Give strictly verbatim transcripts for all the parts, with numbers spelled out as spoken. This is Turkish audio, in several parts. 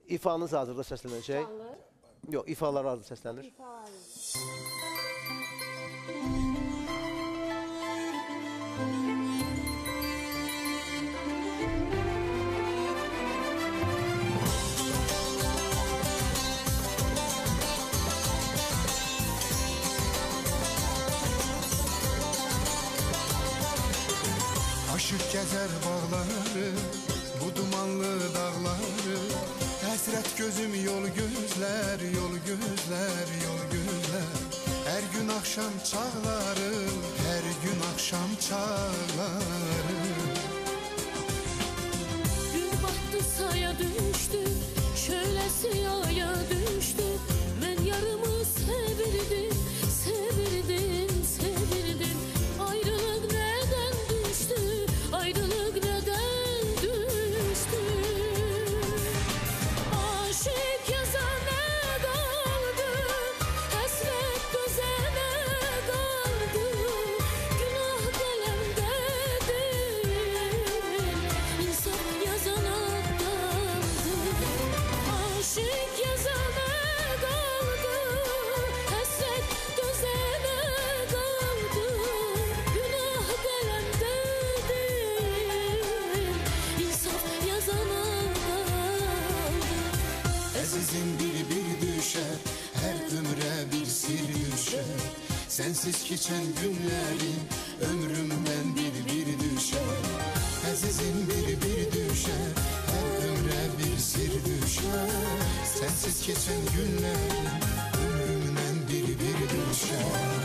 İfanız hazırda səslənəcək. Canlı. Yox, ifalar hazır səslənir. İfalar. Aşık gəzər bağları, bu dumanlı dağları, həsrət gözüm yol gözlər, yol gözlər, yol gözlər. Hər gün axşam çağları, hər gün axşam çağları. Gün battı saya düştü, şöylesi yaya düştü. Ben yarımı sevirdim, sevirdim, sevirdim. Ayrılık neden düştü, ayrılık neden düştü? Aşık yazana kaldı, hasret gözene kaldı. Günah kalemde değil, insan yazana kaldı. Aşık yazana kaldı, hasret gözene kaldı. Günah kalemde değil, insaf yazana kaldı. Əzizim bir bir düşər, hər ömrə bir sir düşər. Sensiz keçən günlərim ömrümdən bir bir düşər. Əzizim bir bir düşər, hər ömrə bir sir düşər. Sensiz keçən günlərim ömrümdən bir bir düşər.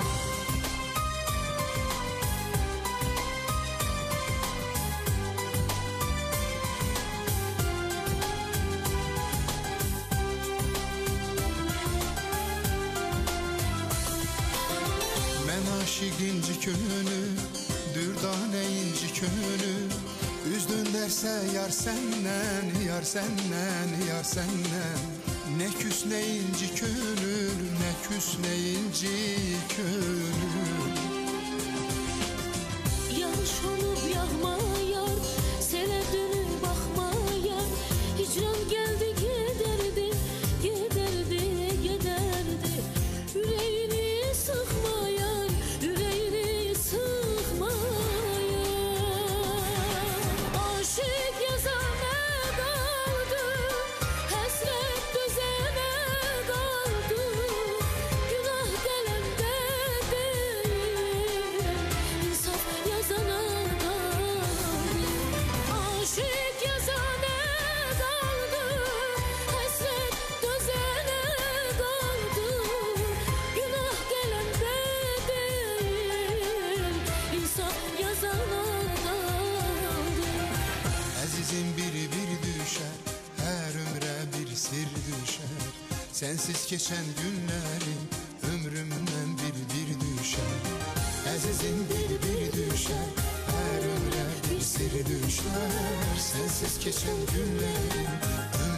Mən aşık inci könü, dürdane inci könü. Üzdün dersə yar səndən, yar səndən, yar səndən. Nə küs nə inci könül, nə küs nə inci könül. Yağış olup yağmayar, sele dönüp bakmayar. Hicran geldi giderdi, giderdi, giderdi. Yüreğini sıkmayar, yüreğini sıkmayar. Aşık yazana kaldı, hasret düzene kaldı. Günah kalemde değil, insaf yazana kaldı. Aşık yazana kaldı, hasret düzene kaldı. Günah kalemde değil, insaf yazana kaldı. Əzizim bir bir düşər, hər ömrə bir sir düşər. Sensiz keçən günlərim ömrümdən bir bir düşər. Əzizim bir bir düşər, hər ömrə bir sir düşər. Sensiz keçən günlərim